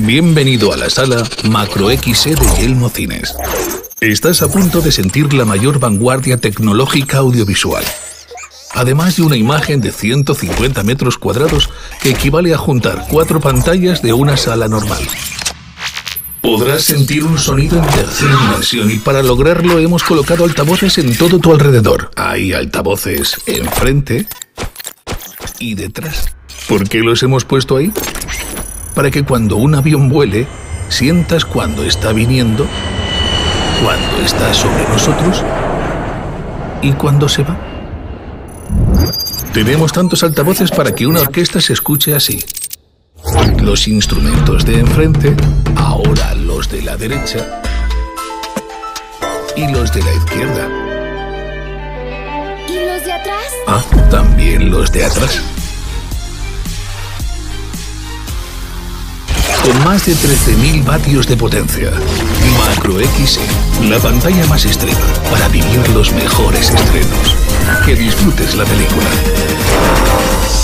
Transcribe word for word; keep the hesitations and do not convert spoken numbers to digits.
Bienvenido a la sala Macro X E de Yelmo Cines. Estás a punto de sentir la mayor vanguardia tecnológica audiovisual. Además de una imagen de ciento cincuenta metros cuadrados que equivale a juntar cuatro pantallas de una sala normal. Podrás sentir un sonido en tercera dimensión y para lograrlo hemos colocado altavoces en todo tu alrededor. Hay altavoces enfrente y detrás. ¿Por qué los hemos puesto ahí? Para que cuando un avión vuele, sientas cuando está viniendo, cuando está sobre nosotros y cuando se va. Tenemos tantos altavoces para que una orquesta se escuche así. Los instrumentos de enfrente, ahora los de la derecha y los de la izquierda. ¿Y los de atrás? Ah, también los de atrás. Con más de trece mil vatios de potencia, Macro X E, la pantalla más extrema para vivir los mejores estrenos. Que disfrutes la película.